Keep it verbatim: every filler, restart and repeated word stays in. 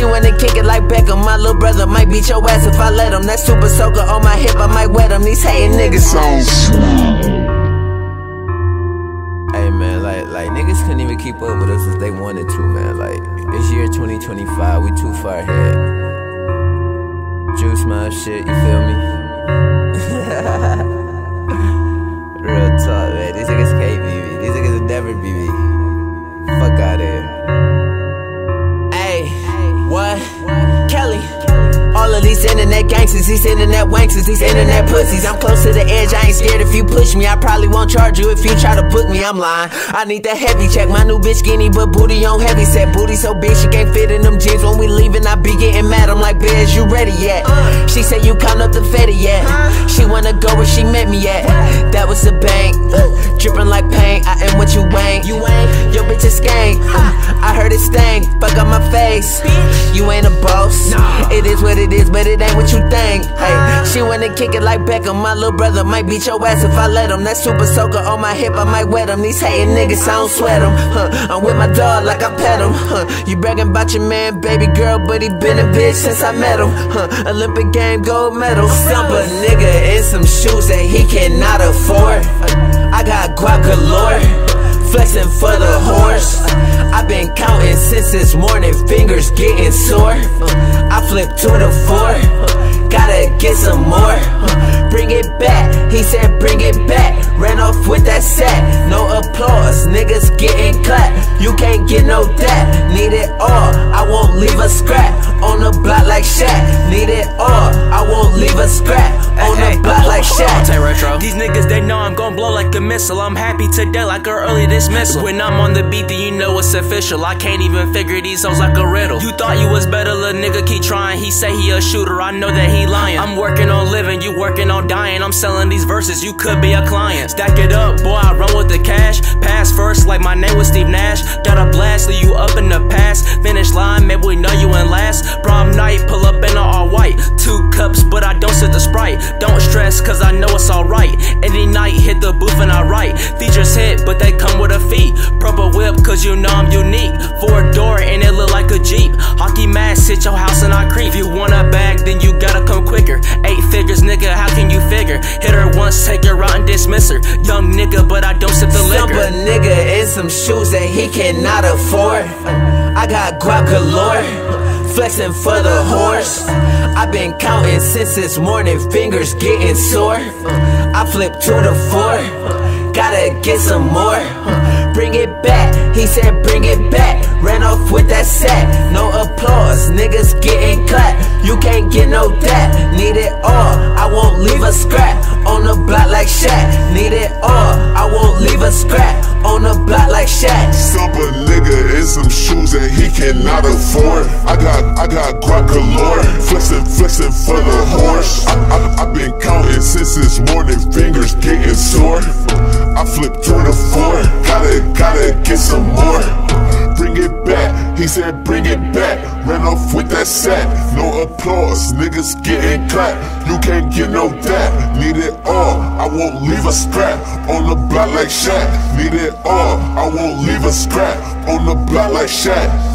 She wanna kick it like Beckham. My little brother might beat your ass if I let him. That super soaker on my hip, I might wet him. These hating niggas so Hey man, like, like niggas couldn't even keep up with us if they wanted to, man. Like, it's year twenty twenty-five, we too far ahead. Juice my shit, you feel me? Real talk, man. These niggas can't be me. These niggas will never be me. Fuck out here. Hey, what? Kelly. All of these internet gangsters, these internet wanksters, these internet pussies. I'm close to the edge, I ain't scared if you push me. I probably won't charge you if you try to book me, I'm lying. I need that heavy check, my new bitch skinny but booty on heavy set. Booty so big she can't fit in them jeans. When we leaving I be getting mad, I'm like, bitch, you ready yet? She said you count up the fetty yet? She wanna go where she met me at. That was the bank, dripping like paint. I am what you ain't. You ain't, your bitch is skank. I heard it stank, fuck up my face. You ain't a boss, it is what it is, but it ain't what you think. Hey, she wanna kick it like Beckham. My little brother might beat your ass if I let him. That super soaker on my hip, I might wet him. These hating niggas, I don't sweat them. Huh, I'm with my dog like I pet him. Huh, you bragging about your man, baby girl, but he been a bitch since I met him. Huh, Olympic game gold medal. Stump a nigga in some shoes that he cannot afford. I got guap galore, flexing for the horse. I've been counting since this morning, fingers getting sore. I flip two to four, gotta get some more. Bring it back, he said bring it back. Ran off with that set, no applause, niggas getting clapped. You can't get no that, need it all, I won't leave a scrap. On the block like Shaq, need it all, I won't leave a scrap. On the block like Shaq. Retro. These niggas, they know I'm gon' blow like a missile. I'm happy today like an early dismissal. When I'm on the beat, then you know it's official. I can't even figure these hoes like a riddle. You thought you was better, little nigga, keep trying. He say he a shooter, I know that he lying. I'm working on living, you working on dying. I'm selling these verses, you could be a client. Stack it up, boy, I run with the cash. Pass first like my name was Steve Nash. Got a blast, leave you up in the past. Finish line, maybe we know you in last. Prom night, pull up in all white. Two cups, but I don't sip the Sprite. Don't stress, cause I know it's alright. Any night, hit the booth and I write. Features hit, but they come with a fee. Purple whip, cause you know I'm unique. Four door and it look like a Jeep. Hockey mask, hit your house and I creep. If you want a bag, then you gotta come quicker. Eight figures, nigga, how can you figure? Hit her once, take her out and dismiss her. Young nigga, but I don't sip the liquor. Stump a nigga in some shoes that he cannot afford. I got guap galore, flexing for the horse. I've been counting since this morning, fingers getting sore. I flip two to four, gotta get some more. Bring it back, he said bring it back. Ran off with that set, no applause, niggas getting clapped. You can't get no that, need it all, I won't leave a scrap. On the block like Shaq, need it all, I won't leave a scrap. On the block like Shaq. Stump a nigga in some shoes that he cannot afford. I got, I got guap galore, flexing, flexing for the horse. I, I, I've been counting since this morning, fingers getting sore. I flip two to four, gotta, gotta get some more. Bring it back, he said bring it back. Ran off with that set, no applause, niggas getting clapped. You can't get no that, need it all, I won't leave a scrap. On the block like Shaq, need it all, I won't leave a scrap. On the block like Shaq.